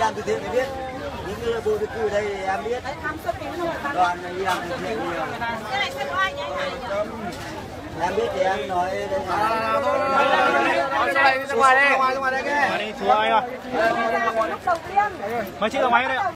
làm từ thiện thì biết. Những người bộ được cử đây em biết. Đoàn này đi làm từ thiện nhiều. Cái này sẽ có ai nhỉ? Em biết thì em nói đây là ra ngoài đây. Đi, xuống anh ơi. Mấy chị ra ngoài đây.